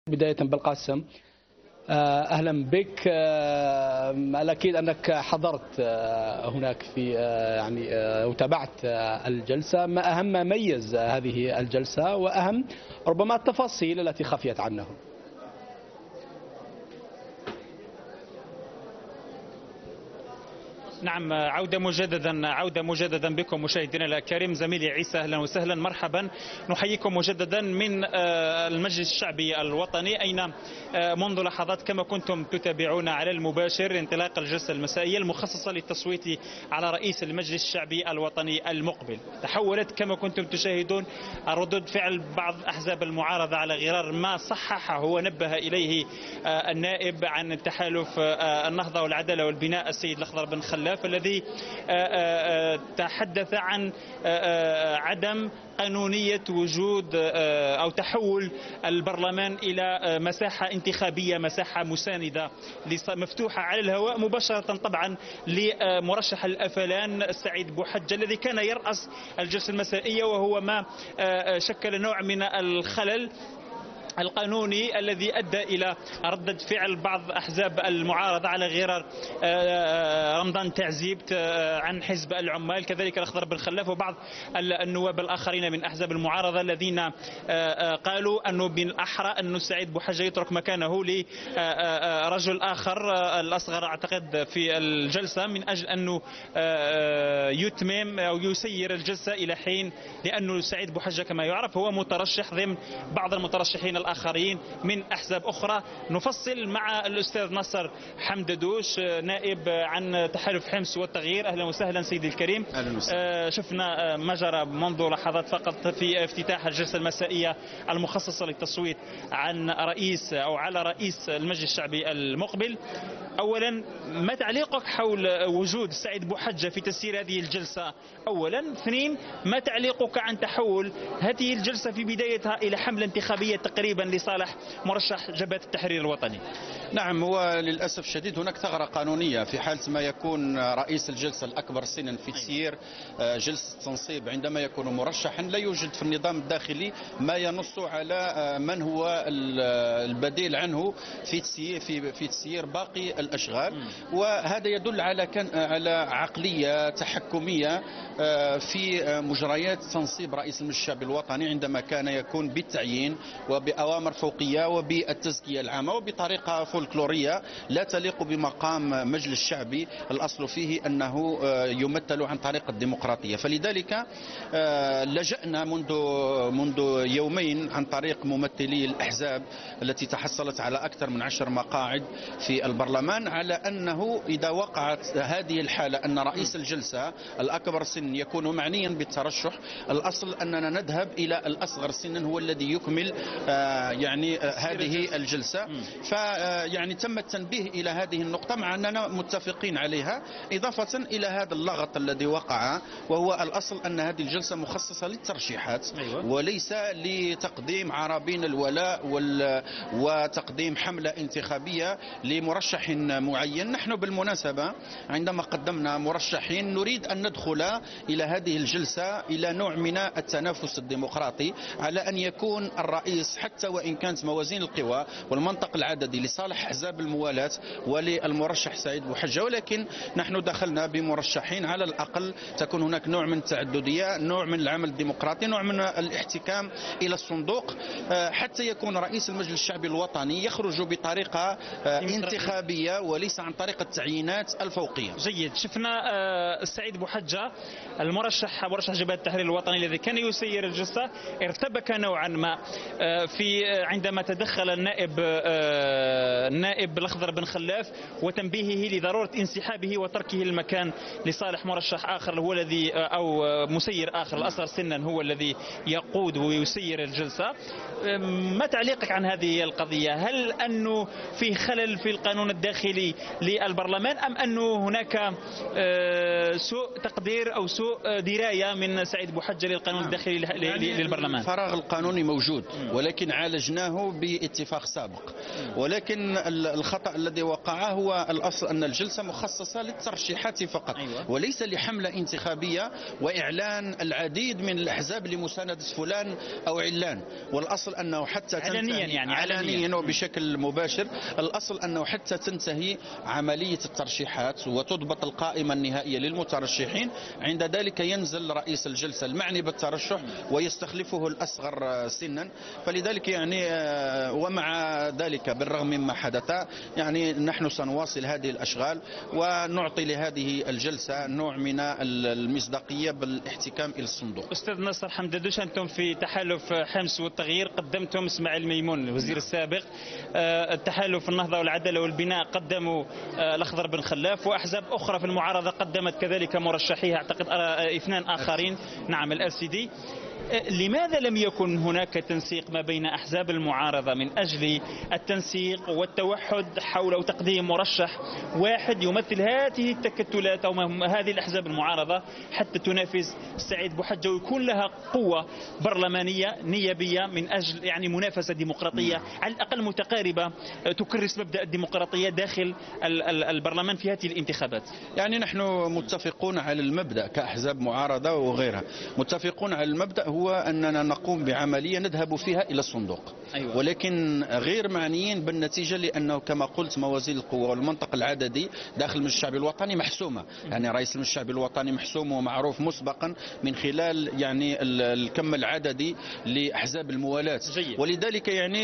بداية بالقاسم، أهلا بك. الأكيد أنك حضرت هناك في وتابعت الجلسة. ما أهم ما ميز هذه الجلسة وأهم ربما التفاصيل التي خفيت عنه؟ نعم، عودة مجددا بكم مشاهدينا الكريم. زميلي عيسى أهلا وسهلا، مرحبا. نحييكم مجددا من المجلس الشعبي الوطني، أين منذ لحظات كما كنتم تتابعون على المباشر انطلاق الجلسة المسائية المخصصة للتصويت على رئيس المجلس الشعبي الوطني المقبل. تحولت كما كنتم تشاهدون ردود فعل بعض أحزاب المعارضة على غرار ما صححه ونبه إليه النائب عن التحالف النهضة والعدالة والبناء السيد الأخضر بن خلاف، الذي تحدث عن عدم قانونية وجود أو تحول البرلمان إلى مساحة انتخابية، مساحة مساندة مفتوحة على الهواء مباشرة طبعا لمرشح الأفلان السعيد بوحجة الذي كان يرأس الجلسة المسائية، وهو ما شكل نوع من الخلل القانوني الذي أدى إلى ردة فعل بعض أحزاب المعارضة على غرار رمضان تعزيبت عن حزب العمال، كذلك الأخضر بن خلاف وبعض النواب الآخرين من أحزاب المعارضة الذين قالوا أنه بالأحرى أن سعيد بوحجة يترك مكانه لرجل آخر الأصغر أعتقد في الجلسة من أجل أنه يتمم أو يسير الجلسة إلى حين، لأنه سعيد بوحجة كما يعرف هو مترشح ضمن بعض المترشحين الآخرين من أحزاب أخرى. نفصل مع الأستاذ نصر حمددوش نائب عن تحالف حمص والتغيير. أهلا وسهلا سيدي الكريم. أهلا وسهلا. شفنا ما جرى منذ لحظات فقط في افتتاح الجلسة المسائية المخصصة للتصويت عن رئيس أو على رئيس المجلس الشعبي المقبل. أولا، ما تعليقك حول وجود سعيد بوحجة في تسيير هذه الجلسة؟ أولا. اثنين، ما تعليقك عن تحول هذه الجلسة في بدايتها إلى حملة انتخابية تقريبا لصالح مرشح جبهة التحرير الوطني؟ نعم، هو للأسف الشديد هناك ثغرة قانونية في حالة ما يكون رئيس الجلسة الأكبر سنا في تسيير جلسة تنصيب عندما يكون مرشحا. لا يوجد في النظام الداخلي ما ينص على من هو البديل عنه في تسيير باقي الأشغال، وهذا يدل على عقلية تحكمية في مجريات تنصيب رئيس المجلس الشعبي الوطني عندما كان يكون بالتعيين وبأوامر فوقية وبالتزكية العامة وبطريقة فولكلورية لا تليق بمقام مجلس شعبي الأصل فيه أنه يمثل عن طريق الديمقراطية. فلذلك لجأنا منذ يومين عن طريق ممثلي الأحزاب التي تحصلت على أكثر من 10 مقاعد في البرلمان على أنه إذا وقعت هذه الحالة أن رئيس الجلسة الأكبر سن يكون معنيا بالترشح، الأصل أننا نذهب إلى الأصغر سنا هو الذي يكمل هذه الجلسة. فيعني تم التنبيه إلى هذه النقطة مع أننا متفقين عليها، إضافة إلى هذا اللغط الذي وقع، وهو الأصل أن هذه الجلسة مخصصة للترشيحات وليس لتقديم عرابين الولاء وتقديم حملة انتخابية لمرشح معين. نحن بالمناسبة عندما قدمنا مرشحين نريد أن ندخل إلى هذه الجلسة إلى نوع من التنافس الديمقراطي على أن يكون الرئيس حتى وإن كانت موازين القوى والمنطق العددي لصالح أحزاب الموالاة وللمرشح سعيد بوحجة، ولكن نحن دخلنا بمرشحين على الأقل تكون هناك نوع من التعددية، نوع من العمل الديمقراطي، نوع من الاحتكام إلى الصندوق، حتى يكون رئيس المجلس الشعبي الوطني يخرج بطريقة انتخابية وليس عن طريق التعيينات الفوقية. جيد. شفنا السعيد بوحجة مرشح جبهة التحرير الوطني الذي كان يسير الجلسة ارتبك نوعا ما في عندما تدخل النائب الأخضر بن خلاف وتنبيهه لضرورة انسحابه وتركه المكان لصالح مرشح آخر هو الذي أو مسير آخر الأصغر سنا هو الذي يقود ويسير الجلسة. ما تعليقك عن هذه القضية؟ هل أنه في خلل في القانون الداخلي للبرلمان أم أنه هناك سوء تقدير أو سوء دراية من سعيد بوحجة للقانون الداخلي للبرلمان؟ الفراغ القانوني موجود ولكن عالجناه باتفاق سابق، ولكن الخطأ الذي وقع هو الأصل أن الجلسة مخصصة للترشيحات فقط، وليس لحملة انتخابية وإعلان العديد من الأحزاب لمساندة فلان أو علان. والأصل أنه حتى علنيا وبشكل مباشر، الأصل أنه حتى تنتهي عملية الترشيحات وتضبط القائمة النهائية للمترشحين، عند ذلك ينزل رئيس الجلسة المعني بالترشح ويستخلفه الأصغر سنا. فلذلك يعني ومع ذلك بالرغم مما حدث يعني نحن سنواصل هذه الأشغال ونعطي لهذه الجلسة نوع من المصداقية بالاحتكام إلى الصندوق. أستاذ نصر حمدادوش، أنتم في تحالف حمص والتغيير قدمتم اسماعيل ميمون الوزير السابق، التحالف النهضة والعدالة والبناء قدموا الأخضر بن خلاف، وأحزاب أخرى في المعارضة قدمت كذلك مرشحيها، أعتقد 2 آخرين، نعم LCD. لماذا لم يكن هناك تنسيق ما بين أحزاب المعارضة من أجل التنسيق والتوحد حول تقديم مرشح واحد يمثل هذه التكتلات أو هذه الأحزاب المعارضة حتى تنافس سعيد بوحجة ويكون لها قوة برلمانية نيابية من أجل يعني منافسة ديمقراطية على الأقل متقاربة تكرس مبدأ الديمقراطية داخل البرلمان في هذه الانتخابات؟ يعني نحن متفقون على المبدأ كأحزاب معارضة وغيرها، متفقون على المبدأ هو أننا نقوم بعملية نذهب فيها إلى الصندوق. ولكن غير معنيين بالنتيجة، لأنه كما قلت موازين القوى والمنطق العددي داخل المجلس الشعبي الوطني محسومة، يعني رئيس المجلس الشعبي الوطني محسوم ومعروف مسبقا من خلال يعني الكم العددي لأحزاب الموالاة. ولذلك يعني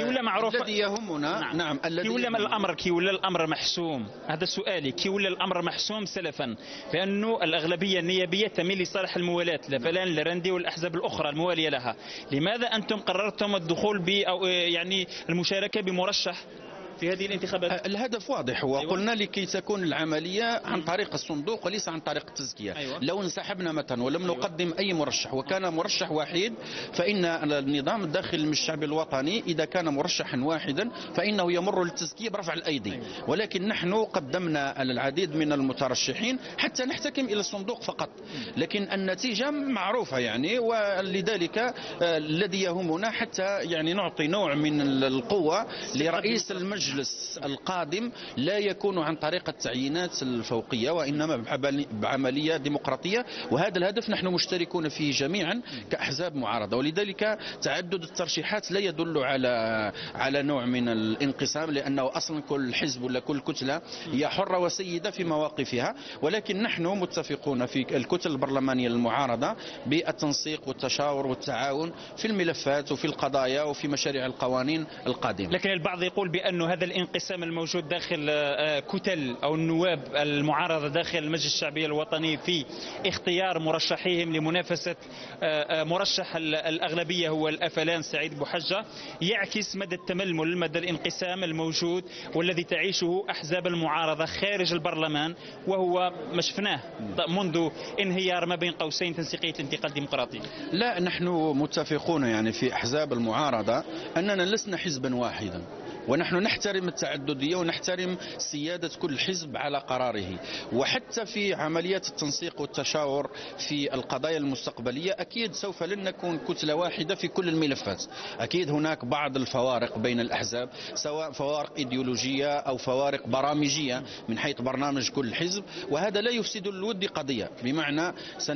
الذي يهمنا نعم كي ولا الأمر محسوم، هذا سؤالي، كي ولا الأمر محسوم سلفا، لأنه الأغلبية النيابية تميل لصالح الموالاة لا فلان لرندي والأحزاب الأخرى الموالية لها. لماذا أنتم قررتم الدخول أو يعني المشاركة بمرشح في هذه الانتخابات؟ الهدف واضح، وقلنا لكي تكون العملية عن طريق الصندوق وليس عن طريق التزكية. لو انسحبنا مثلا ولم نقدم أي مرشح وكان مرشح واحد، فإن النظام الداخلي المجلس الشعبي الوطني إذا كان مرشحا واحدا فإنه يمر للتزكية برفع الأيدي. ولكن نحن قدمنا العديد من المترشحين حتى نحتكم إلى الصندوق فقط، لكن النتيجة معروفة يعني. ولذلك الذي يهمنا حتى يعني نعطي نوع من القوة لرئيس المجلس القادم لا يكون عن طريق التعيينات الفوقية وإنما بعملية ديمقراطية، وهذا الهدف نحن مشتركون فيه جميعا كأحزاب معارضة. ولذلك تعدد الترشيحات لا يدل على نوع من الانقسام، لأنه أصلا كل حزب ولا كل كتلة هي حرة وسيدة في مواقفها. ولكن نحن متفقون في الكتل البرلمانية المعارضة بالتنسيق والتشاور والتعاون في الملفات وفي القضايا وفي مشاريع القوانين القادمة. لكن البعض يقول بأن هذا الانقسام الموجود داخل كتل أو النواب المعارضة داخل المجلس الشعبي الوطني في اختيار مرشحيهم لمنافسة مرشح الأغلبية هو الأفلان سعيد بوحجة يعكس مدى التململ، مدى الانقسام الموجود والذي تعيشه أحزاب المعارضة خارج البرلمان، وهو ما شفناه منذ انهيار ما بين قوسين تنسيقية الانتقال الديمقراطي. لا، نحن متفقون يعني في أحزاب المعارضة أننا لسنا حزبا واحدا، ونحن نحترم التعددية ونحترم سيادة كل حزب على قراره. وحتى في عمليات التنسيق والتشاور في القضايا المستقبلية أكيد سوف لن نكون كتلة واحدة في كل الملفات، أكيد هناك بعض الفوارق بين الأحزاب، سواء فوارق إيديولوجية أو فوارق برامجية من حيث برنامج كل حزب، وهذا لا يفسد الود قضية، بمعنى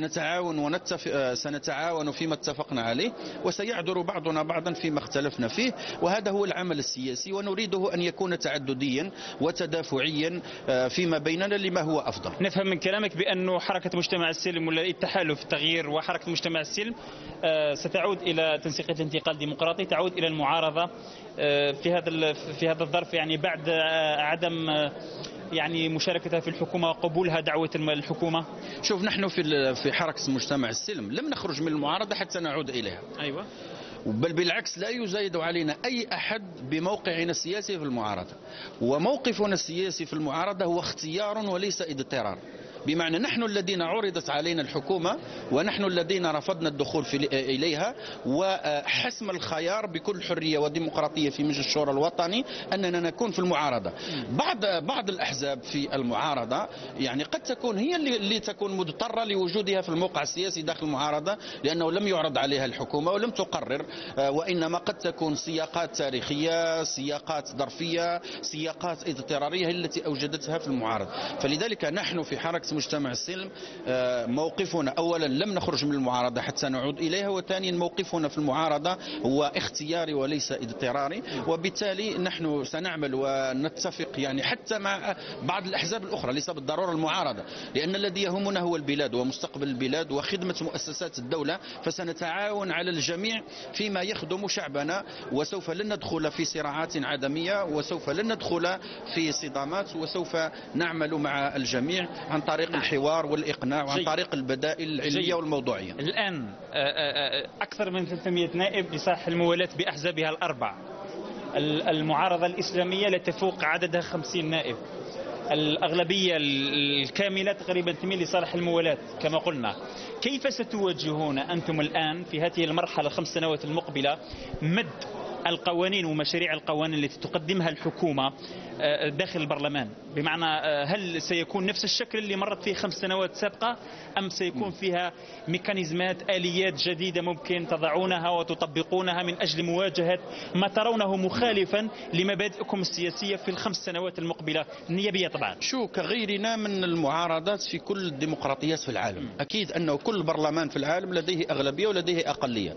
سنتعاون فيما اتفقنا عليه وسيعذر بعضنا بعضا فيما اختلفنا فيه، وهذا هو العمل السياسي، ونريده أن يكون تعدديا وتدافعيا فيما بيننا لما هو أفضل. نفهم من كلامك بأنه حركة مجتمع السلم ولا التحالف التغيير وحركة مجتمع السلم ستعود إلى تنسيقية الانتقال الديمقراطي، تعود إلى المعارضة في هذا الظرف، يعني بعد عدم يعني مشاركتها في الحكومة وقبولها دعوة الحكومة. شوف، نحن في حركة مجتمع السلم لم نخرج من المعارضة حتى نعود إليها. أيوة. بل بالعكس لا يزايد علينا أي أحد بموقعنا السياسي في المعارضة، وموقفنا السياسي في المعارضة هو اختيار وليس اضطرار. بمعنى نحن الذين عرضت علينا الحكومة ونحن الذين رفضنا الدخول إليها، وحسم الخيار بكل حرية وديمقراطية في مجلس الشورى الوطني أننا نكون في المعارضة. بعض الأحزاب في المعارضة يعني قد تكون هي اللي تكون مضطرة لوجودها في الموقع السياسي داخل المعارضة، لأنه لم يعرض عليها الحكومة ولم تقرر، وإنما قد تكون سياقات تاريخية، سياقات ظرفية، سياقات اضطرارية هي التي أوجدتها في المعارضة. فلذلك نحن في حركة مجتمع السلم موقفنا أولا لم نخرج من المعارضة حتى نعود إليها، وثانيا موقفنا في المعارضة هو اختياري وليس اضطراري، وبالتالي نحن سنعمل ونتفق يعني حتى مع بعض الأحزاب الأخرى، ليس بالضرورة المعارضة، لأن الذي يهمنا هو البلاد ومستقبل البلاد وخدمة مؤسسات الدولة، فسنتعاون على الجميع فيما يخدم شعبنا، وسوف لن ندخل في صراعات عدمية، وسوف لن ندخل في صدامات، وسوف نعمل مع الجميع عن طريق الحوار والإقناع وعن طريق البدائل العلمية والموضوعية. الآن أكثر من 300 نائب لصالح الموالاة بأحزابها الأربع. المعارضة الإسلامية لا تفوق عددها 50 نائب. الأغلبية الكاملة تقريبا تميل لصالح الموالاة كما قلنا. كيف ستواجهون أنتم الآن في هذه المرحلة 5 سنوات المقبلة مد القوانين ومشاريع القوانين التي تقدمها الحكومة داخل البرلمان؟ بمعنى هل سيكون نفس الشكل اللي مرت فيه 5 سنوات سابقة، أم سيكون فيها ميكانيزمات آليات جديدة ممكن تضعونها وتطبقونها من أجل مواجهة ما ترونه مخالفا لمبادئكم السياسية في ال5 سنوات المقبلة النيابية طبعا؟ شو كغيرنا من المعارضات في كل الديمقراطيات في العالم، أكيد أنه كل برلمان في العالم لديه أغلبية ولديه أقلية.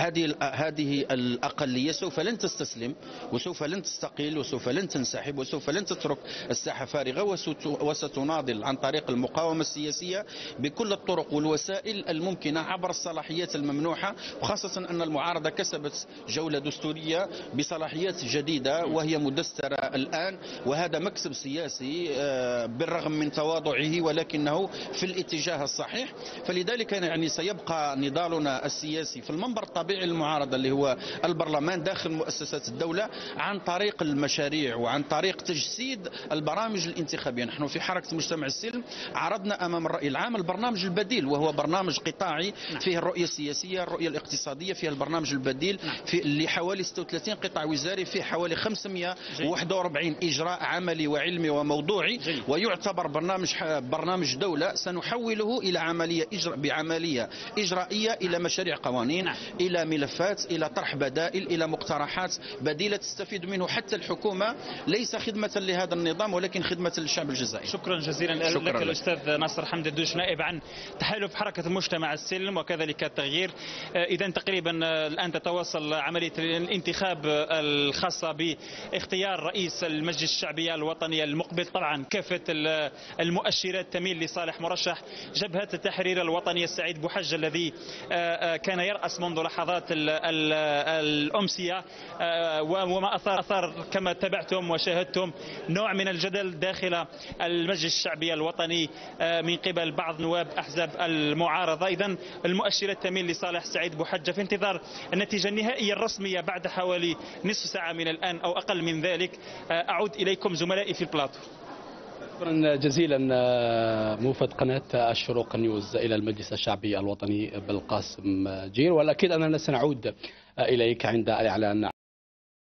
هذه الأقلية سوف لن تستسلم، وسوف لن تستقيل، وسوف لن تنسحب، وسوف لن تترك الساحة فارغة، وستناضل عن طريق المقاومة السياسية بكل الطرق والوسائل الممكنة عبر الصلاحيات الممنوحة، وخاصة أن المعارضة كسبت جولة دستورية بصلاحيات جديدة وهي مدسترة الآن، وهذا مكسب سياسي بالرغم من تواضعه، ولكنه في الاتجاه الصحيح. فلذلك يعني سيبقى نضالنا السياسي في المنبر الطبيعي للمعارضة اللي هو البرلمان داخل مؤسسات الدولة، عن طريق المشاريع وعن طريق تجسيد البرامج الانتخابية. نحن في حركة مجتمع السلم عرضنا أمام الرأي العام البرنامج البديل، وهو برنامج قطاعي فيه الرؤية السياسية، الرؤية الاقتصادية، فيه البرنامج البديل في حوالي 36 قطاع وزاري، فيه حوالي 541 إجراء عملي وعلمي وموضوعي، ويعتبر برنامج دولة سنحوله إلى بعملية إجرائية إلى مشاريع قوانين، إلى ملفات، إلى طرح بدائل، إلى مقترحات بديلة تستفيد منه حتى الحكومة، ليس خدمة لهذا النظام ولكن خدمة للشعب الجزائري. شكرا جزيلا لك الأستاذ ناصر حمد الدوش، نائب عن تحالف حركة المجتمع السلم وكذلك التغيير. إذا تقريبا الآن تتواصل عملية الانتخاب الخاصة باختيار رئيس المجلس الشعبي الوطني المقبل. طبعا كافة المؤشرات تميل لصالح مرشح جبهة التحرير الوطني السعيد بوحج الذي كان يرأس منذ لحظات الأمسية، وما أثار كما تابعتم وشاهدتم نوع من الجدل داخل المجلس الشعبي الوطني من قبل بعض نواب أحزاب المعارضة. إذن المؤشرات تميل لصالح سعيد بوحجة في انتظار النتيجة النهائية الرسمية بعد حوالي نصف ساعة من الآن أو أقل من ذلك. أعود إليكم زملائي في البلاطو. شكرا جزيلا موفد قناة الشروق نيوز إلى المجلس الشعبي الوطني بالقاسم جير، والأكيد أننا سنعود إليك عند الإعلان